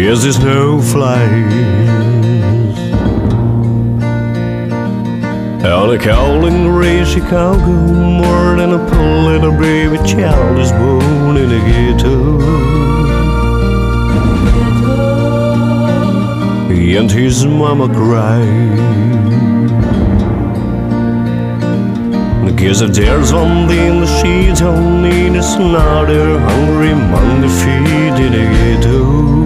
Yes, the snow flies on a cold and gray Chicago. More than a poor little baby child is born in a ghetto, and his mama cried. Because if there's one thing that she don't need, it's another hungry man to feed in a ghetto.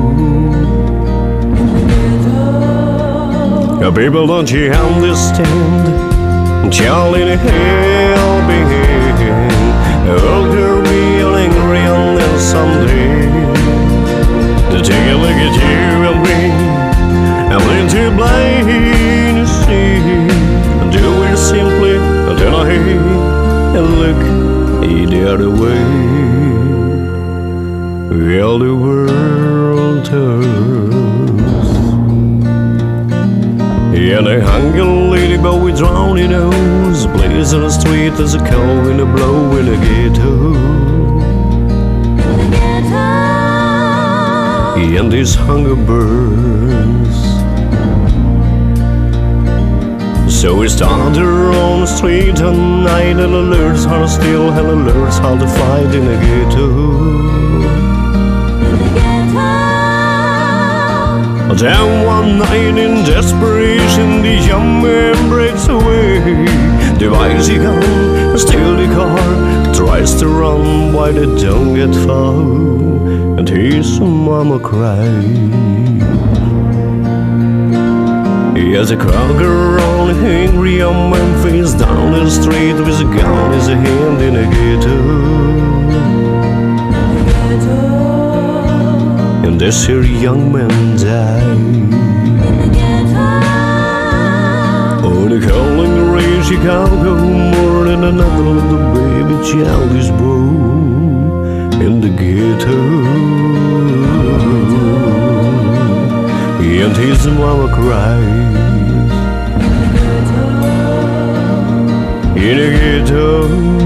People, don't you understand? Child in hell began. Oh, girl, real angry, and then someday to take a look at you and me, I'm learn to blind to see, and do it simply until I hear and look the other way. Well, the world turns, and a hungry lady boy drowning nose plays on the street as a cow in a blow in a ghetto. And his hunger burns, so he started on the street at night and learns how to steal and learns how to fight in a ghetto. Then one night in desperation, the young man breaks away, divides the gun, steals the car, tries to run, but they don't get far, and his mama cries. As a crowd goes around, angry young man face down the street with a gun in his hand in a ghetto. And this here young man died on a cold and gray Chicago. More than another little baby child is born in the ghetto, and his mama cries in a ghetto.